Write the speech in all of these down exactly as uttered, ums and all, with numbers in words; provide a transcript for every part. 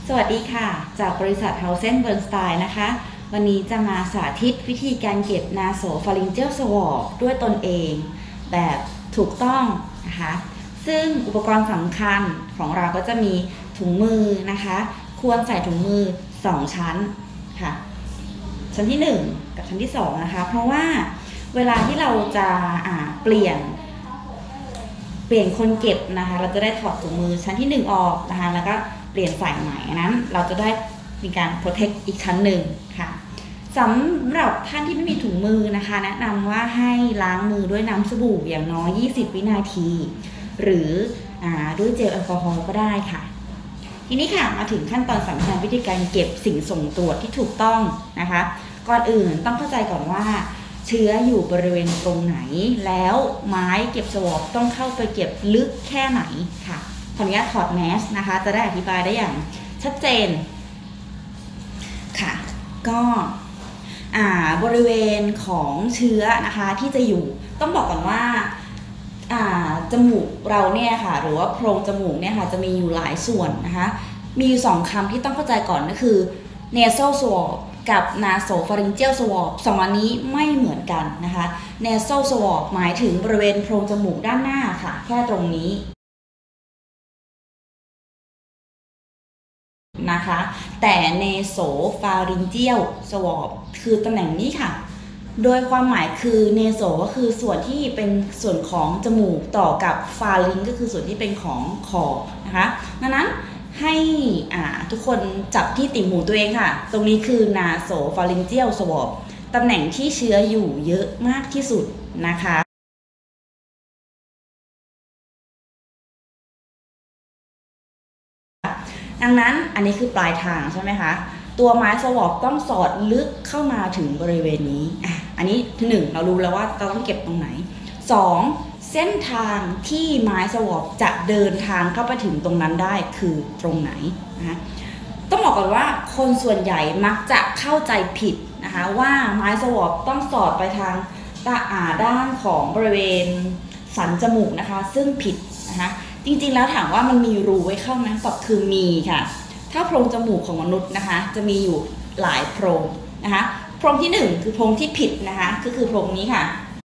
สวัสดีค่ะจากบริษัท Hausen Bernstein นะคะวันนี้จะมาสาธิตวิธีการเก็บ Nasopharyngeal Swab ด้วยตนเองแบบถูกต้องนะคะซึ่งอุปกรณ์สำคัญของเราก็จะมีถุงมือนะคะควรใส่ถุงมือสองชั้นค่ะชั้นที่หนึ่งกับชั้นที่สองนะคะเพราะว่าเวลาที่เราจะเปลี่ยนเปลี่ยนคนเก็บนะคะเราจะได้ถอดถุงมือชั้นที่หนึ่งออกนะคะแล้วก็เปลี่ยนใส่ใหม่นั้นเราจะได้มีการ protect อีกชั้นหนึ่งค่ะสำหรับท่านที่ไม่มีถุงมือนะคะแนะนำว่าให้ล้างมือด้วยน้ำสบู่อย่างน้อยยี่สิบวินาทีหรืออด้วยเจลแอลกอฮอล์ก็ได้ค่ะทีนี้ค่ะมาถึงขั้นตอนสำคัญวิธีการเก็บสิ่งส่งตรวจที่ถูกต้องนะคะก่อนอื่นต้องเข้าใจก่อนว่าเชื้ออยู่บริเวณตรงไหนแล้วไม้เก็บสวอปต้องเข้าไปเก็บลึกแค่ไหนค่ะขออนุญาตถอดแมสนะคะจะได้อธิบายได้อย่างชัดเจนค่ะก็บริเวณของเชื้อนะคะที่จะอยู่ต้องบอกก่อนว่าจมูกเราเนี่ยค่ะหรือว่าโพรงจมูกเนี่ยค่ะจะมีอยู่หลายส่วนนะคะมีอยู่สองคำที่ต้องเข้าใจก่อนก็คือ nasal swab กับ nasopharyngeal swab สองอันนี้ไม่เหมือนกันนะคะ nasal swab หมายถึงบริเวณโพรงจมูกด้านหน้าค่ะแค่ตรงนี้นะคะแต่ nasopharyngeal swab คือตำแหน่งนี้ค่ะโดยความหมายคือ naso ก็คือส่วนที่เป็นส่วนของจมูกต่อกับ pharynx ก็คือส่วนที่เป็นของคอนะคะดังนั้นให้ทุกคนจับที่ติ่งหูตัวเองค่ะตรงนี้คือ nasopharyngeal swab ตำแหน่งที่เชื้ออยู่เยอะมากที่สุดนะคะดังนั้นอันนี้คือปลายทางใช่ไหมคะตัวไม้สวอปต้องสอดลึกเข้ามาถึงบริเวณนี้อ่ะอันนี้หนึ่งเรารู้แล้วว่าเราต้องเก็บตรงไหนสองเส้นทางที่ไม้สวอปจะเดินทางเข้าไปถึงตรงนั้นได้คือตรงไหนนะคะต้องบอกก่อนว่าคนส่วนใหญ่มักจะเข้าใจผิดนะคะว่าไม้สวอปต้องสอดไปทางตาอ่าด้านของบริเวณสันจมูกนะคะซึ่งผิดนะคะจริงๆแล้วถามว่ามันมีรูไว้เข้าไหมตอบคือมีค่ะถ้าโพรงจมูกของมนุษย์นะคะจะมีอยู่หลายโพรงนะคะโพรงที่หนึ่งคือโพรงที่ผิดนะคะก็คือโพรงนี้ค่ะ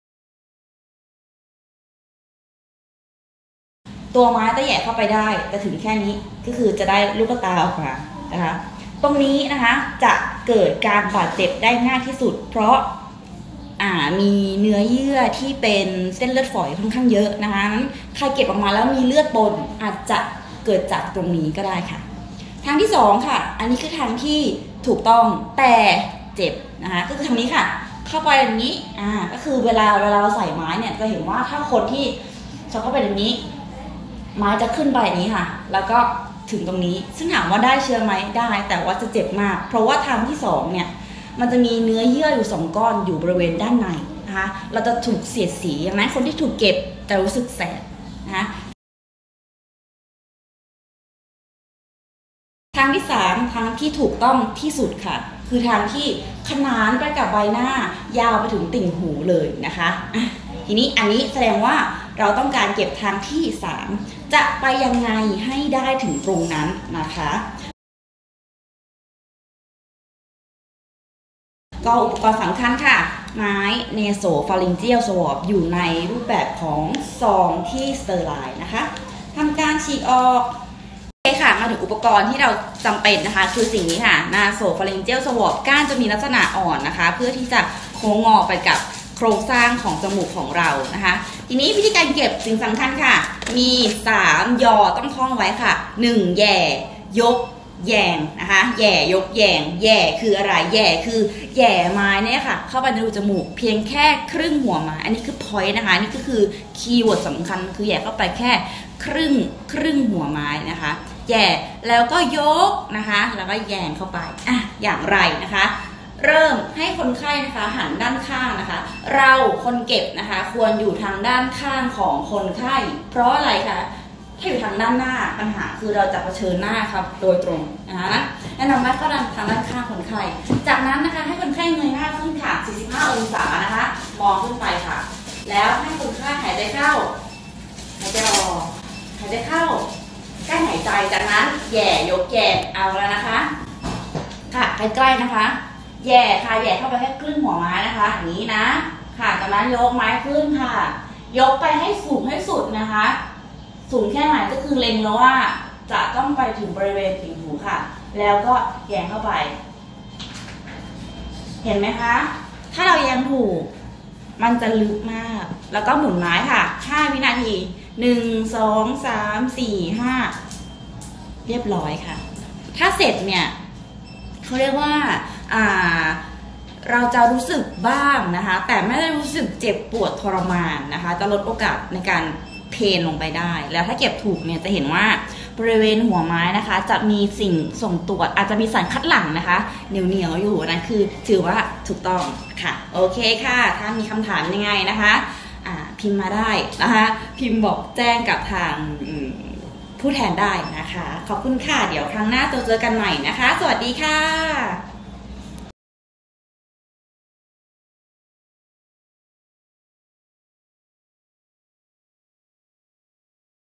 ตัวไม้จะแหย่เข้าไปได้แต่ถึงแค่นี้ก็คือจะได้ลูกตาออกมานะคะตรงนี้นะคะจะเกิดการบาดเจ็บได้ง่ายที่สุดเพราะมีเนื้อเยื่อที่เป็นเส้นเลือดฝอยค่อนข้างเยอะนะคะนั้นใครเก็บออกมาแล้วมีเลือดปนอาจจะเกิดจากตรงนี้ก็ได้ค่ะทางที่สองค่ะอันนี้คือทางที่ถูกต้องแต่เจ็บนะคะก็คือทางนี้ค่ะเข้าไปอย่างนี้อ่าก็คือเวลาเวลาเราใส่ไม้เนี่ยจะเห็นว่าถ้าคนที่ชอบเข้าไปอย่างนี้ไม้จะขึ้นไปอย่างนี้ค่ะแล้วก็ถึงตรงนี้ซึ่งถามว่าได้เชื้อไหมได้แต่ว่าจะเจ็บมากเพราะว่าทางที่สองเนี่ยมันจะมีเนื้อเยื่ออยู่สองก้อนอยู่บริเวณด้านในนะคะเราจะถูกเสียดสีอย่างนั้นคนที่ถูกเก็บจะรู้สึกแสบนะคะทางที่สามทางที่ถูกต้องที่สุดค่ะคือทางที่ขนานไปกับใบหน้ายาวไปถึงติ่งหูเลยนะคะทีนี้อันนี้แสดงว่าเราต้องการเก็บทางที่สามจะไปยังไงให้ได้ถึงตรงนั้นนะคะก็อุปกรณ์สำคัญค่ะไม้ Nasopharyngeal Swab อยู่ในรูปแบบของซองที่สเตอร์ไลน์นะคะทำการฉีกออกโอเคค่ะมาถึงอุปกรณ์ที่เราจำเป็นนะคะคือสิ่งนี้ค่ะ Nasopharyngeal Swab ก้านจะมีลักษณะอ่อนนะคะเพื่อที่จะโค้งงอไปกับโครงสร้างของจมูกของเรานะคะทีนี้วิธีการเก็บสิ่งสำคัญค่ะมีสามยอต้องท่องไว้ค่ะหนึ่งแย่ยกแยงนะคะแย่ยกแยงแย่คืออะไรแย่คือแย่ไม้เนี่ยค่ะเข้าไปในรูจมูกเพียงแค่ครึ่งหัวไม้อันนี้คือ point นะคะนี่ก็คือคีย์เวิร์ดสำคัญคือแย่เข้าไปแค่ครึ่งครึ่งหัวไม้นะคะแย่แล้วก็ยกนะคะแล้วก็แยงเข้าไปอ่ะอย่างไรนะคะเริ่มให้คนไข้นะคะหันด้านข้างนะคะเราคนเก็บนะคะควรอยู่ทางด้านข้างของคนไข้เพราะอะไรคะถ้าอยู่ทางด้านหน้าปัญหาคือเราจะเผชิญหน้าครับโดยตรงนะคะแนะนำว่าก็ทางด้านข้างคนไข้จากนั้นนะคะให้คนไข้เงยหน้าขึ้นค่ะสี่สิบห้าองศานะคะมองขึ้นไปค่ะแล้วให้คนไข้หายใจเข้าหายใจออกหายใจเข้ากั้นหายใจจากนั้นแย่ยกแย่เอาแล้วนะคะค่ะใกล้ๆนะคะแย่ค่ะแย่เข้าไปแค่ครึ่งหัวไม้นะคะอย่างนี้นะค่ะจากนั้นยกไม้ขึ้นค่ะยกไปให้สูงให้สุดนะคะสูงแค่ไหนก็คือเล็งแล้วว่าจะต้องไปถึงบริเวณติ่งหูค่ะแล้วก็แย่เข้าไปเห็นไหมคะถ้าเราแยงถูกมันจะลึกมากแล้วก็หมุนไม้ค่ะห้าวินาทีหนึ่ง สอง สาม สี่ ห้าเรียบร้อยค่ะถ้าเสร็จเนี่ยเขาเรียกว่าอ่าเราจะรู้สึกบ้างนะคะแต่ไม่ได้รู้สึกเจ็บปวดทรมานนะคะจะลดโอกาสในการเพนลงไปได้แล้วถ้าเก็บถูกเนี่ยจะเห็นว่าบริเวณหัวไม้นะคะจะมีสิ่งส่งตรวจอาจจะมีสารคัดหลั่งนะคะเหนียวเหนียวอยู่นั่นคือถือว่าถูกต้องค่ะโอเคค่ะถ้ามีคำถามยังไงนะคะพิมพ์มาได้นะคะพิมพ์บอกแจ้งกับทางผู้แทนได้นะคะขอบคุณค่ะเดี๋ยวครั้งหน้าเจอกันใหม่นะคะสวัสดีค่ะ